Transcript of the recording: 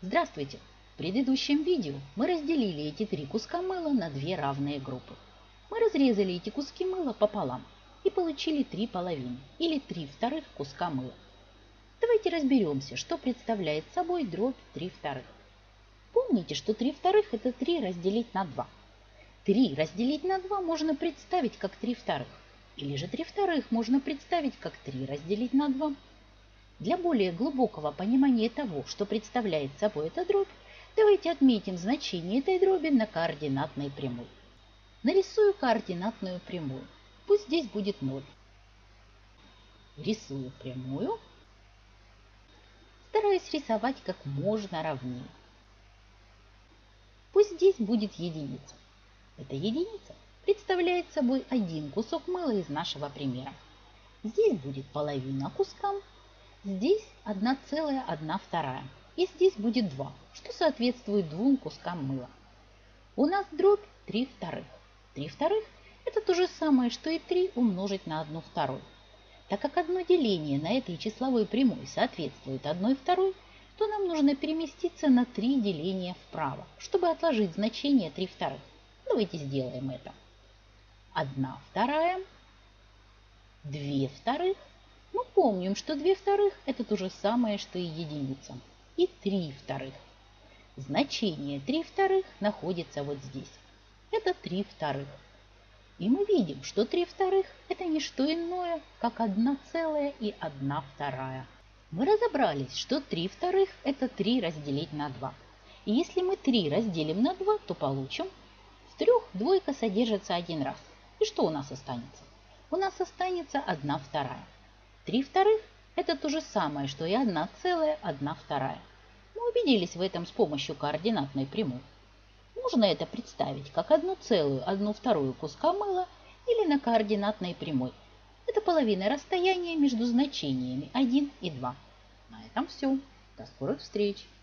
Здравствуйте! В предыдущем видео мы разделили эти три куска мыла на две равные группы. Мы разрезали эти куски мыла пополам и получили три половины или 3/2 куска мыла. Давайте разберемся, что представляет собой дробь 3/2. Помните, что 3/2 это 3 разделить на 2. 3 разделить на 2 можно представить как 3/2, или же 3/2 можно представить как 3 разделить на 2. Для более глубокого понимания того, что представляет собой эта дробь, давайте отметим значение этой дроби на координатной прямой. Нарисую координатную прямую. Пусть здесь будет 0. Рисую прямую. Стараюсь рисовать как можно ровнее. Пусть здесь будет единица. Эта единица представляет собой один кусок мыла из нашего примера. Здесь будет половина куска. Здесь 1,1/2. И здесь будет 2, что соответствует 2 кускам мыла. У нас дробь 3/2. 3/2 это то же самое, что и 3 умножить на 1/2. Так как одно деление на этой числовой прямой соответствует 1/2, то нам нужно переместиться на 3 деления вправо, чтобы отложить значение 3/2. Давайте сделаем это. 1/2, 2/2. Мы помним, что 2/2 это то же самое, что и единица. И 3/2. Значение 3/2 находится вот здесь. Это 3/2. И мы видим, что 3/2 это не что иное, как 1,1/2. Мы разобрались, что 3/2 это 3 разделить на 2. И если мы 3 разделим на 2, то получим: в 3 двойка содержится один раз. И что у нас останется? У нас останется 1/2. 3/2 это то же самое, что и 1,1/2. Мы убедились в этом с помощью координатной прямой. Можно это представить как 1,1/2 куска мыла или на координатной прямой. Это половина расстояния между значениями 1 и 2. На этом все. До скорых встреч!